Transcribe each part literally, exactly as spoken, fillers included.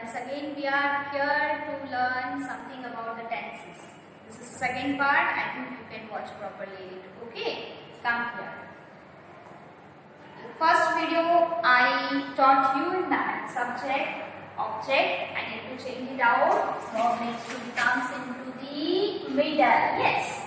once again we are here to learn something about the tenses. This is the second part. I think you can watch properly. Okay, come here. First video I taught you in that subject, object. I need to change it out. Verb needs to comes into the middle. Yes.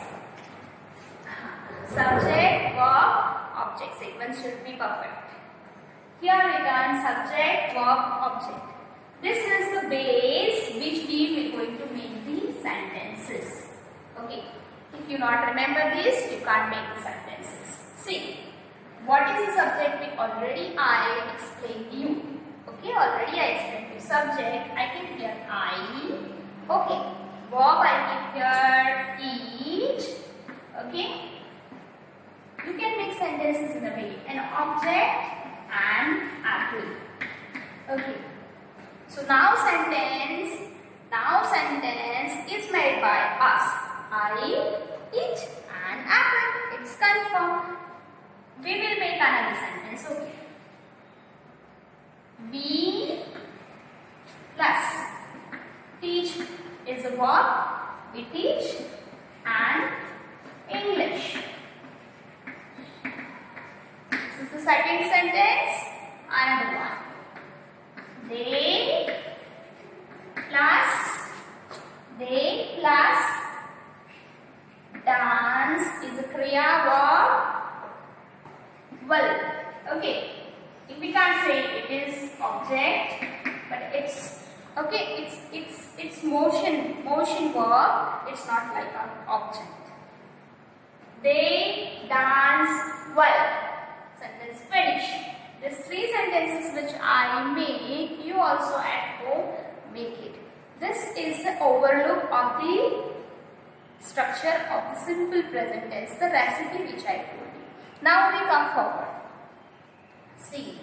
Subject, verb, object. Sequence should be perfect. Here we learn subject, verb, object. This is the base which we are going to make the sentences. Okay. If you not remember this, you can't make the sentences. See, what is the subject? We already I explained you. Okay, already I explained you. Subject, I keep here I. Okay. Verb, I keep here eat. Okay. You can make sentences in a way. An object and apple. Okay. So now sentence, now sentence is made by us. I eat an apple. It's confirmed. We will make another sentence. Okay. We plus teach is a verb. We teach and English. This is the second sentence. Another one. They plus they plus dance is a kriya verb. Well, okay. If we can't say it is object, but it's okay. It's it's it's motion motion verb. It's not like an object. They dance well. Sentence finish. These three sentences which I make, you also at home make it. This is the overlook of the structure of the simple present tense, the recipe which I told you. Now we come forward. See,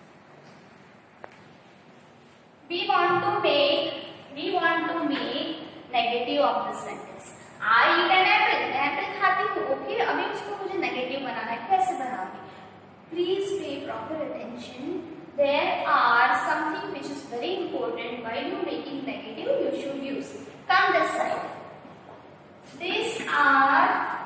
we want to make we want to make negative of the sentence. I eat an apple. Apple खाती हूँ. Okay, अभी उसको मुझे negative बनाना है. कैसे बनाऊँगी? Please pay proper attention. There are something which is very important. While you making negative, you should use. Come this side. These are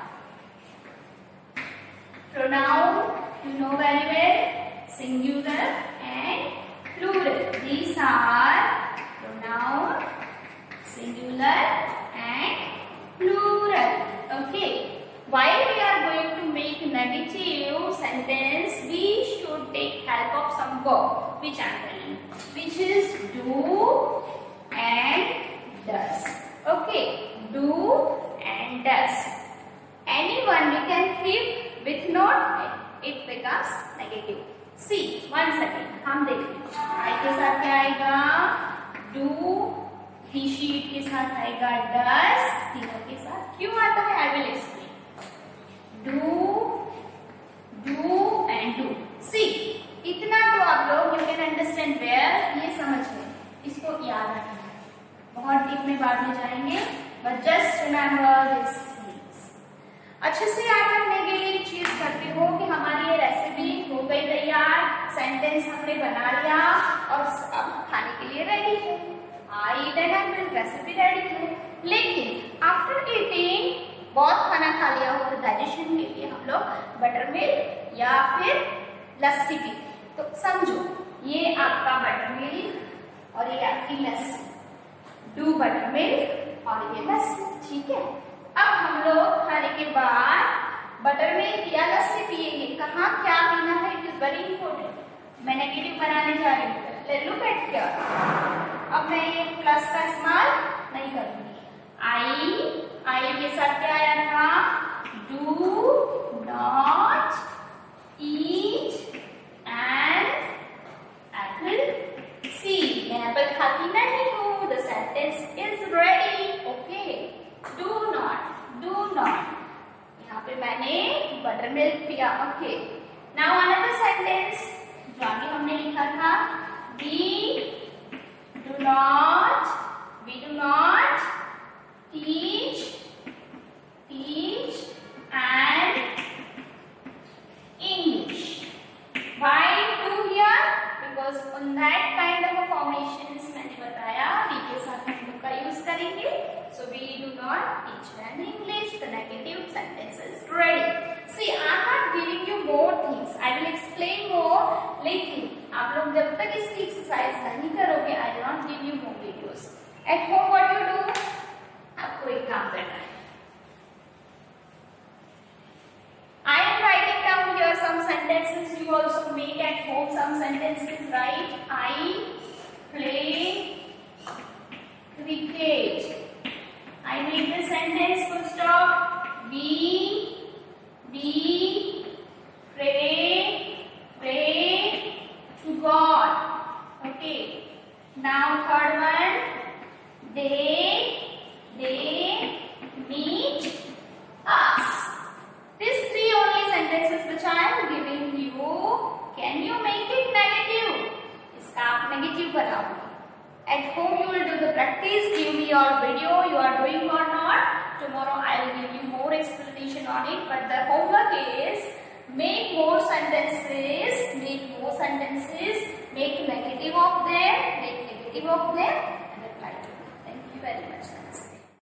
pronoun. You know very well. Singular and plural. These are pronoun, singular and plural. Okay. While we are going to make negative sentence, we should take help of some verb, which I am telling you, which is do and does. Okay, do and does. Anyone we can keep with not, it becomes negative. See, one second, हम देखते हैं. I के साथ क्या आएगा? Do. He, she के साथ आएगा does. तीनों के साथ क्यों आता है? I will explain. Do, do and do. See, इतना तो आप लोग you can understand where, ये समझ गए. इसको याद रखना है. बहुत डीप में बाद में जाएंगे. But just remember this things. अच्छे से याद रखने के लिए चीज करते हो कि हमारी ये रेसिपी हो गई तैयार. सेंटेंस हमने बना लिया और अब खाने के लिए रेडी है. I eat an apple. Recipe ready है. लेकिन आफ्टर ईटिंग बहुत खाना खा लिया हो तो डाइजेशन के लिए हम लोग बटर मिल्क या फिर लस्सी पी. तो समझो ये आपका बटर मिल्क और ये आपकी लस्सी. डू बटर मिल्क और ये लस्सी. ठीक है. अब हम लोग खाने के बाद बटर मिल्क या लस्सी पिएंगे. कहाँ क्या पीना है? It is very important. मैं नेगेटिव बनाने जा रही हूँ. लुक एट क्या. अब मैं ये प्लस का इस्तेमाल नहीं करूंगी. आई आई के साथ क्या आया था? Do not eat an apple. See, मैं एप्पल खाती नहीं हूँ. The sentence is ready. Okay. Do not. Do not. यहाँ पे मैंने बटर मिल्क पिया. Okay. Now another sentence. जो आगे हमने लिखा था. We do not. We do not teach. Teach and English. Why do here? Because on that kind of a formations मैंने बताया का यूज करेंगे. So we do not teach them English. The negative sentences. Ready? See, I am not giving you more things. I will explain more. लेकिन आप लोग जब तक इसकी एक्सरसाइज नहीं करोगे, I will not give you more videos. At home, what you do? आपको एक काम करना है. I am writing down here some sentences. You also make at home some sentences. Right? I play cricket. I make the sentence full stop. We we pray pray to God. Okay. Now third one. They they meet us. These three only sentences which I am giving you. Can you make it negative? इसका आप negative बनाओगे. At home you will do the practice. Give me your video. You are doing or not? Tomorrow I will give you more explanation on it. But the homework is make more sentences. Make more sentences. Make negative of them. Make negative of them and reply to them. Thank you very much.